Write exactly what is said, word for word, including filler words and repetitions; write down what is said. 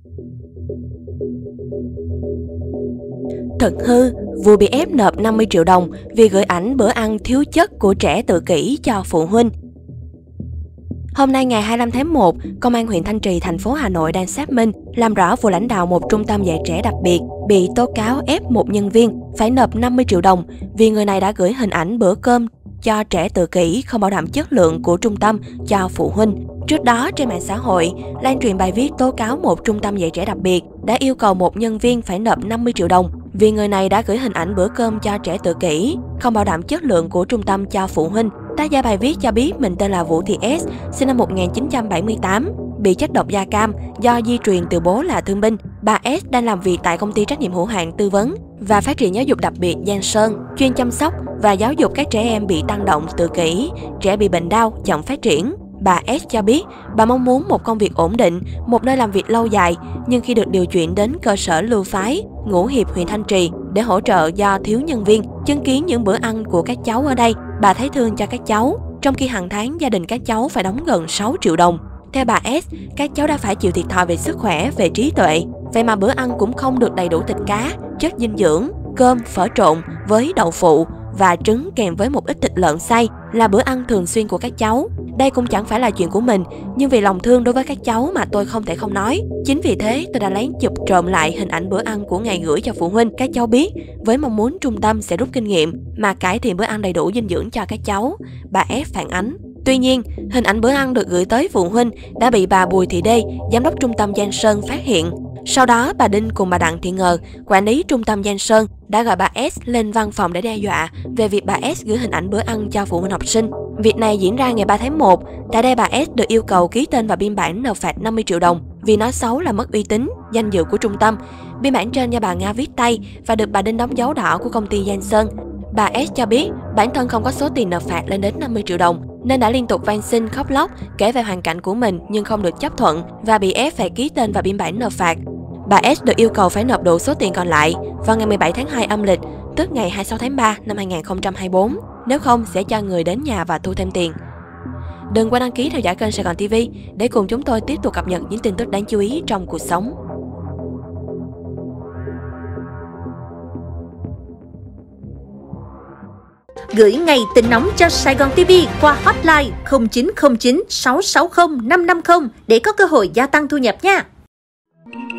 Thật hư, vừa bị ép nộp năm mươi triệu đồng vì gửi ảnh bữa ăn thiếu chất của trẻ tự kỷ cho phụ huynh. Hôm nay ngày hai mươi lăm tháng một, Công an huyện Thanh Trì, thành phố Hà Nội đang xác minh, làm rõ vụ lãnh đạo một trung tâm dạy trẻ đặc biệt bị tố cáo ép một nhân viên phải nộp năm mươi triệu đồng vì người này đã gửi hình ảnh bữa cơm cho trẻ tự kỷ không bảo đảm chất lượng của trung tâm cho phụ huynh. Trước đó, trên mạng xã hội, lan truyền bài viết tố cáo một trung tâm dạy trẻ đặc biệt đã yêu cầu một nhân viên phải nộp năm mươi triệu đồng vì người này đã gửi hình ảnh bữa cơm cho trẻ tự kỷ không bảo đảm chất lượng của trung tâm cho phụ huynh. Tác giả bài viết cho biết mình tên là Vũ Thị S, sinh năm một nghìn chín trăm bảy mươi tám, bị chất độc da cam do di truyền từ bố là thương binh. Bà S đang làm việc tại công ty trách nhiệm hữu hạn tư vấn và phát triển giáo dục đặc biệt Giang Sơn, chuyên chăm sóc và giáo dục các trẻ em bị tăng động tự kỷ, trẻ bị bệnh đau, chậm phát triển. Bà S cho biết bà mong muốn một công việc ổn định, một nơi làm việc lâu dài, nhưng khi được điều chuyển đến cơ sở Lưu Phái, Ngũ Hiệp, huyện Thanh Trì để hỗ trợ do thiếu nhân viên, chứng kiến những bữa ăn của các cháu ở đây, bà thấy thương cho các cháu, trong khi hàng tháng gia đình các cháu phải đóng gần sáu triệu đồng. Theo bà S, các cháu đã phải chịu thiệt thòi về sức khỏe, về trí tuệ, vậy mà bữa ăn cũng không được đầy đủ thịt cá, chất dinh dưỡng, cơm, phở trộn với đậu phụ và trứng kèm với một ít thịt lợn xay là bữa ăn thường xuyên của các cháu. Đây cũng chẳng phải là chuyện của mình, nhưng vì lòng thương đối với các cháu mà tôi không thể không nói. Chính vì thế, tôi đã lén chụp trộm lại hình ảnh bữa ăn của ngày gửi cho phụ huynh các cháu biết, với mong muốn trung tâm sẽ rút kinh nghiệm mà cải thiện bữa ăn đầy đủ dinh dưỡng cho các cháu, bà S phản ánh. Tuy nhiên, hình ảnh bữa ăn được gửi tới phụ huynh đã bị bà Bùi Thị Đê, giám đốc trung tâm Giang Sơn phát hiện. Sau đó, bà Đinh cùng bà Đặng Thị Ngờ, quản lý trung tâm Giang Sơn, đã gọi bà S lên văn phòng để đe dọa về việc bà S gửi hình ảnh bữa ăn cho phụ huynh học sinh. Việc này diễn ra ngày ba tháng một, tại đây bà S được yêu cầu ký tên vào biên bản nộp phạt năm mươi triệu đồng vì nói xấu là mất uy tín, danh dự của trung tâm. Biên bản trên do bà Nga viết tay và được bà Đinh đóng dấu đỏ của công ty Giang Sơn. Bà S cho biết bản thân không có số tiền nộp phạt lên đến năm mươi triệu đồng, nên đã liên tục van xin khóc lóc kể về hoàn cảnh của mình nhưng không được chấp thuận và bị ép phải ký tên vào biên bản nộp phạt. Bà S được yêu cầu phải nộp đủ số tiền còn lại vào ngày mười bảy tháng hai âm lịch, tức ngày hai mươi sáu tháng ba năm hai nghìn không trăm hai mươi tư, nếu không sẽ cho người đến nhà và thu thêm tiền. Đừng quên đăng ký theo dõi kênh Sài Gòn ti vi để cùng chúng tôi tiếp tục cập nhật những tin tức đáng chú ý trong cuộc sống. Gửi ngay tin nóng cho Sài Gòn ti vi qua hotline không chín không chín sáu sáu không năm năm không để có cơ hội gia tăng thu nhập nha.